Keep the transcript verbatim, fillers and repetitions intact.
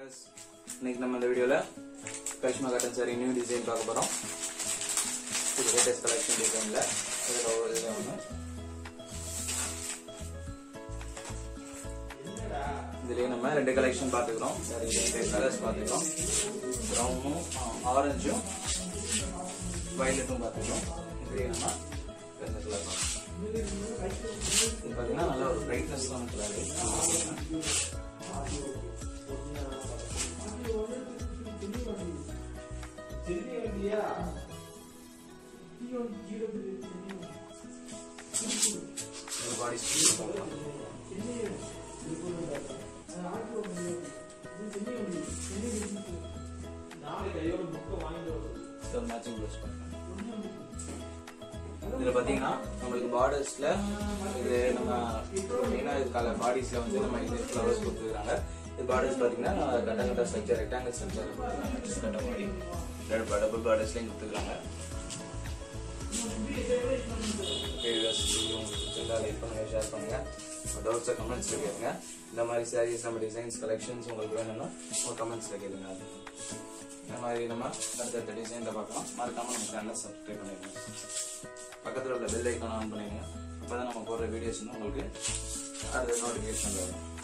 viewers, இன்னைக்கு நம்ம இந்த வீடியோல Karishma cotton saree new design பார்க்க போறோம். இது லேட்டஸ்ட் கலெக்ஷன் டிசைன்ல இதுல ஒரு இது ஒன்னு. இதுல நம்ம ரெண்டு கலெக்ஷன் பாத்துக்கிறோம். saree ரெண்டு கலர்ஸ் பாத்துக்கிறோம். பிரவுனும் ஆரஞ்சும் வயலட்டும் பாத்துக்கிறோம். இதுல நம்ம ரெண்டு கலர் பாத்துக்கிறோம். இது பாத்தீங்கன்னா நல்ல ஒரு பிரைட்னஸ் ஆன colour. body style matching blouse இதுல பாத்தீங்கன்னா நமக்கு பார்டர்ஸ்ல இது நம்ம மெயினா இது கலர் பாடிஸ்ல வந்து நம்ம இது ஃப்ளவர்ஸ் கொடுத்துருக்காங்க. இது பார்டர்ஸ் பாத்தீங்கன்னா கட்ட கட்ட ஸ்ட்ரக்சர் ரெக்டாங்கிள் ஸ்ட்ரக்சர் கட்ட பாடி ரெண்டு டபுள் பார்டர்ஸ்லயும் கொடுத்துருக்காங்க. லைக் பண்ணுங்க, ஷேர் பண்ணுங்க, டவுட்ஸை கமெண்ட்ஸ்ல கேளுங்க. இந்த மாதிரி சாரீஸ் நம்ம டிசைன்ஸ் கலெக்ஷன்ஸ் உங்களுக்கு வேணும்னா உங்க கமெண்ட்ஸ்ல கேளுங்க. இந்த மாதிரி நம்ம அடுத்தடுத்த டிசைன்ல பார்க்கலாம். மறக்காம நம்ம சேனலை சப்ஸ்கிரைப் பண்ணிடுங்க. பக்கத்தில் உள்ள பெல் ஐக்கான் ஆன் பண்ணிடுங்க. அப்பதான் நம்ம போடுற வீடியோஸ் உங்களுக்கு அடுத்த நோட்டிஃபிகேஷன் வரும்.